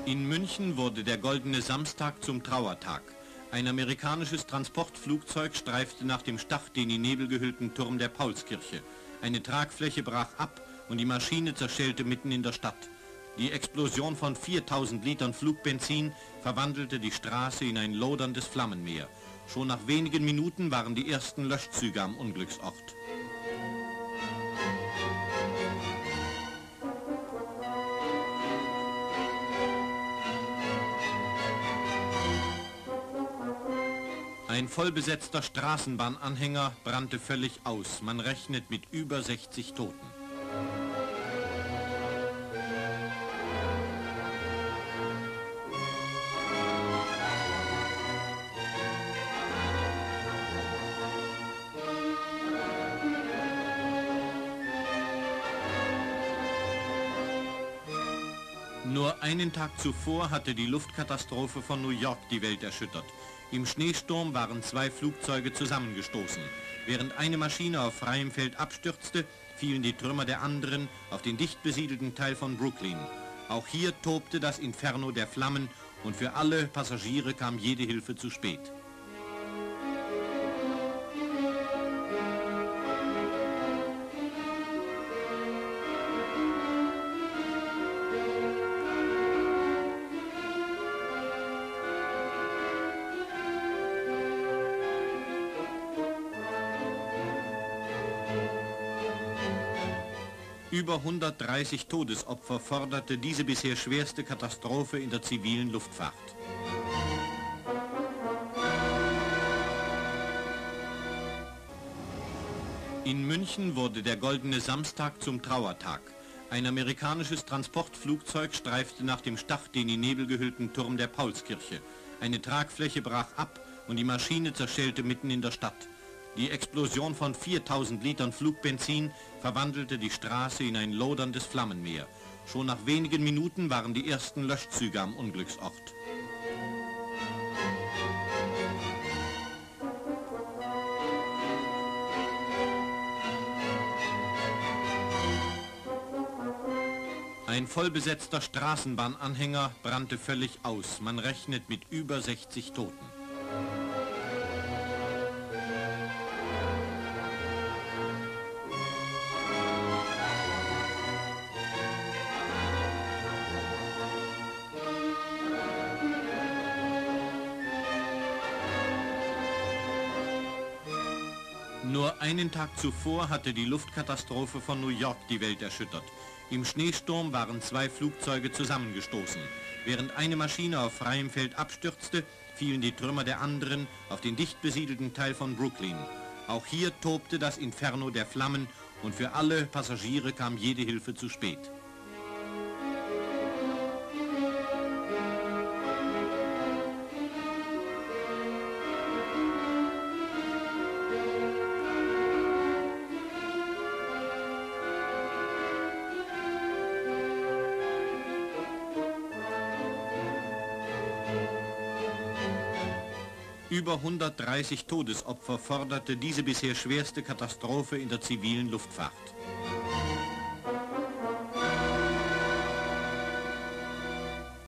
In München wurde der Goldene Samstag zum Trauertag. Ein amerikanisches Transportflugzeug streifte nach dem Start den in Nebel gehüllten Turm der Paulskirche. Eine Tragfläche brach ab und die Maschine zerschellte mitten in der Stadt. Die Explosion von 4000 Litern Flugbenzin verwandelte die Straße in ein loderndes Flammenmeer. Schon nach wenigen Minuten waren die ersten Löschzüge am Unglücksort. Ein vollbesetzter Straßenbahnanhänger brannte völlig aus. Man rechnet mit über 60 Toten. Nur einen Tag zuvor hatte die Luftkatastrophe von New York die Welt erschüttert. Im Schneesturm waren 2 Flugzeuge zusammengestoßen. Während eine Maschine auf freiem Feld abstürzte, fielen die Trümmer der anderen auf den dicht besiedelten Teil von Brooklyn. Auch hier tobte das Inferno der Flammen und für alle Passagiere kam jede Hilfe zu spät. Über 130 Todesopfer forderte diese bisher schwerste Katastrophe in der zivilen Luftfahrt. In München wurde der Goldene Samstag zum Trauertag. Ein amerikanisches Transportflugzeug streifte nach dem Start den in Nebel gehüllten Turm der Paulskirche. Eine Tragfläche brach ab und die Maschine zerschellte mitten in der Stadt. Die Explosion von 4000 Litern Flugbenzin verwandelte die Straße in ein loderndes Flammenmeer. Schon nach wenigen Minuten waren die ersten Löschzüge am Unglücksort. Ein vollbesetzter Straßenbahnanhänger brannte völlig aus. Man rechnet mit über 60 Toten. Nur einen Tag zuvor hatte die Luftkatastrophe von New York die Welt erschüttert. Im Schneesturm waren 2 Flugzeuge zusammengestoßen. Während eine Maschine auf freiem Feld abstürzte, fielen die Trümmer der anderen auf den dicht besiedelten Teil von Brooklyn. Auch hier tobte das Inferno der Flammen und für alle Passagiere kam jede Hilfe zu spät. Über 130 Todesopfer forderte diese bisher schwerste Katastrophe in der zivilen Luftfahrt.